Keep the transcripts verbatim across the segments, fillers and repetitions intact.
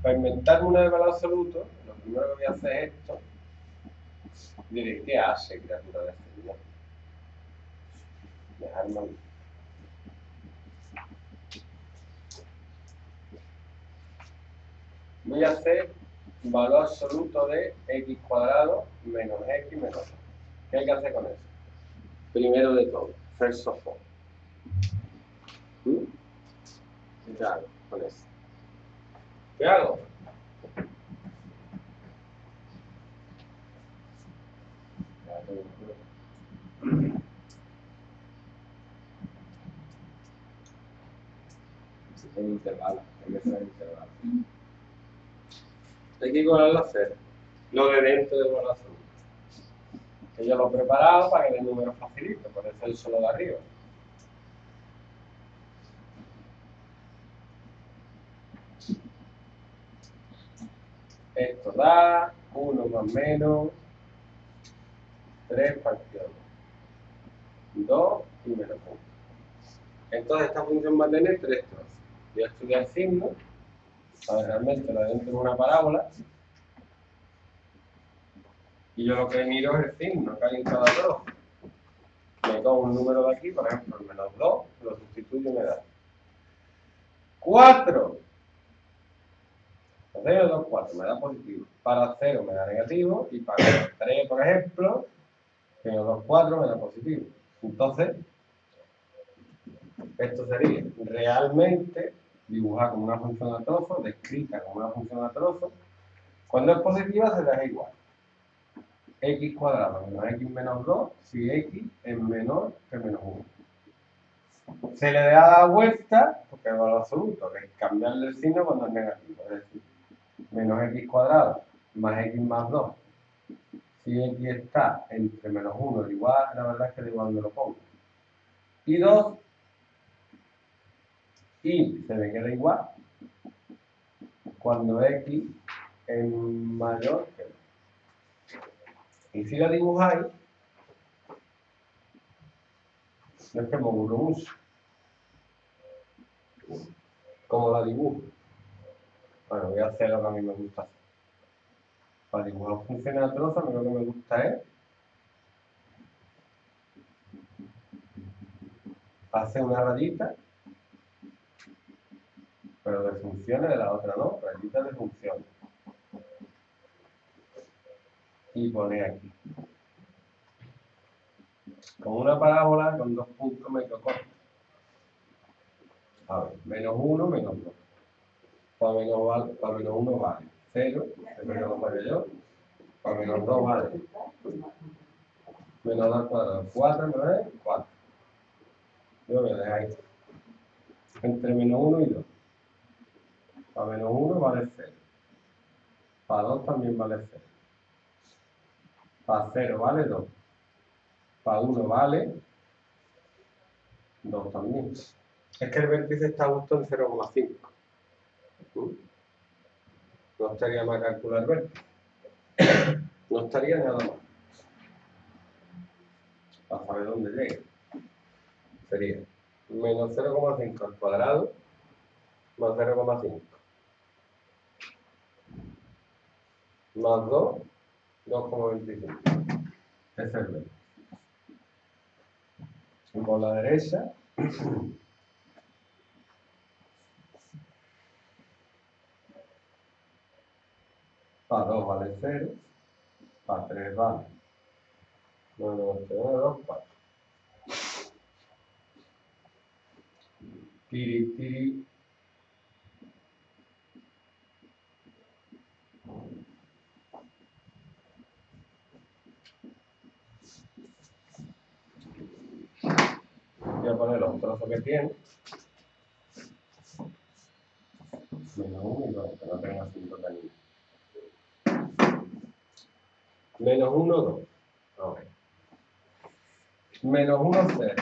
Para inventarme una de valor absoluto, lo primero que voy a hacer es esto. Diré, ¿qué hace, criatura de este día? Dejarme ahí. Voy a hacer valor absoluto de x cuadrado menos x menos dos. ¿Qué hay que hacer con eso? Primero de todo, first of all. ¿Mm? ¿Qué hago con eso? ¿Qué hago? En intervalo, hay que hacer intervalo. Hay que igualarlo a cero, lo de dentro del valor absoluto. Que yo lo he preparado para que el número facilite, por eso el solo de arriba. Esto da uno más menos tres partido dos y menos uno. Entonces esta función va a tener tres trozos. Voy a estudiar signos. A ver, realmente lo de dentro es una parábola. Y yo lo que miro es el signo que hay en cada trozo. Me cojo un número de aquí, por ejemplo, el menos dos, lo sustituyo y me da cuatro. cero, dos, cuatro, me da positivo. Para cero me da negativo. Y para tres, por ejemplo, menos dos, cuatro me da positivo. Entonces, esto sería realmente dibujar como una función a trozo, descrita como una función a trozo. Cuando es positiva se deja igual. X cuadrado menos x menos dos si x es menor que menos uno. Se le da la vuelta, porque es valor absoluto, que es cambiarle el signo cuando es negativo. Es decir, menos x cuadrado más x más dos. Si x está entre menos uno y igual, la verdad es que da igual donde lo pongo. Y dos, y se me queda igual cuando x es mayor que dos. Y si la dibujáis, no es que me aburro mucho. ¿Cómo la dibujo? Bueno, voy a hacer lo que a mí me gusta hacer. Para dibujar funciones a trozo, a mí lo que me gusta es hacer una rayita, pero de funciones, de la otra no, rayita de funciones. Y poner aquí. Con una parábola, con dos puntos me corto. A ver, menos uno, menos dos. Para menos, para menos uno vale cero, eso ya lo saqué yo. Para menos dos vale menos dos cuadrado, cuatro, ¿no es? cuatro. Yo voy a dejar ahí. Entre menos uno y dos. Para menos uno vale cero. Para dos también vale cero. Para cero vale dos. Para uno vale dos también. Es que el vértice está justo en cero coma cinco. No estaría mal calcular el vértice. No estaría nada mal. Para saber dónde llega. Sería menos cero coma cinco al cuadrado más cero coma cinco. Más dos, dos coma veinticinco. Ese es el vértice. Y por la derecha, para dos vale cero, para tres vale menos uno, dos, cuatro. Tiri, tiri. Voy a poner los trozos que tiene. Menos uno y dos, que no tenga cinco taninos. Menos uno, dos. A ver. Menos uno, cero.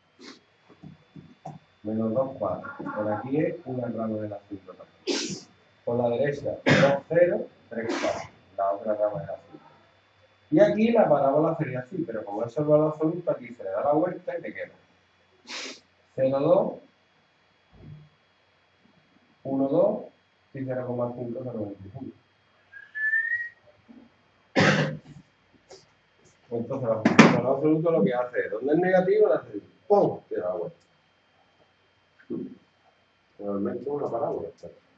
Menos dos, cuatro. Por aquí es una rama de la cinco también. Por la derecha, dos, cero, tres, cuatro. La otra rama de la cinco. Y aquí la parábola sería así, pero como es el valor absoluto, aquí se le da la vuelta y te queda cero, dos, uno, dos, y cero coma cinco cero coma veinticinco. Entonces la función absoluta lo que hace es, donde es negativo, le hace ¡pum! Te da vuelta. Realmente es una parábola.